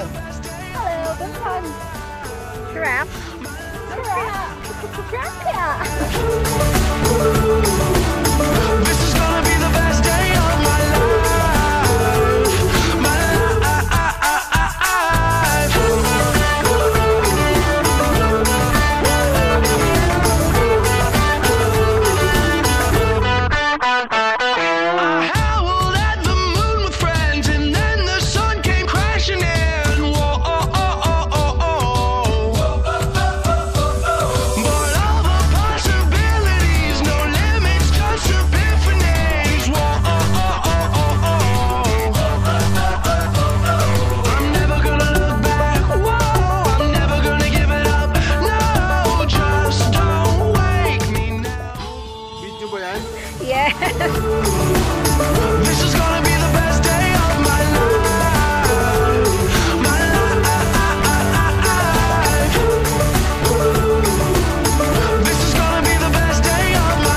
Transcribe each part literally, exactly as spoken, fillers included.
Good. Hello, good fun. Giraffe. Giraffe. Giraffe. This is gonna be the best day of my life. My I howled at the moon with friends, and then the sun came crashing in. Whoa, oh, oh, oh, oh, oh. But all the possibilities, no limits, just epiphanies. Whoa, oh, oh, oh, oh, oh. I'm never gonna look back. Whoa, I'm never gonna give it up. No, just don't wake me now. Video ba yan? Yes. This is gonna be the best day of my life. My life. This is gonna be the best day of my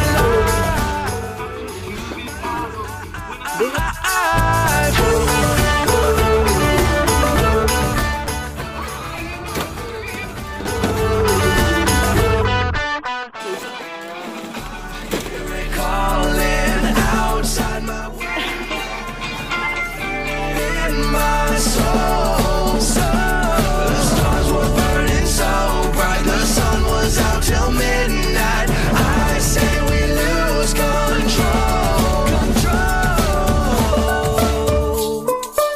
life. Calling outside my in my soul. So the stars were burning so bright, the sun was out till midnight. I say we lose control. Control.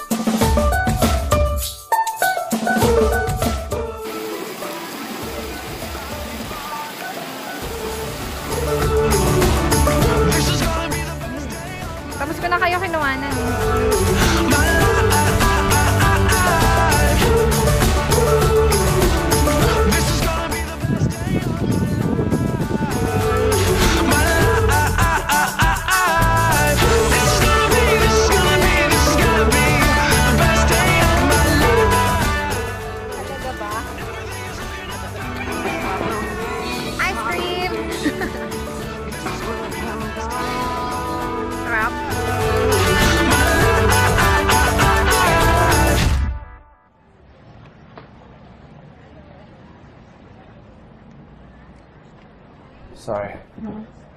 This is gonna be the best day of Tapos ko na kayo kinuwanan. my life. This is gonna be the best day of my life. This is gonna be, this is gonna be, this is gonna be the best day of my life. Talaga ba? Ice cream! Sarap. Sorry.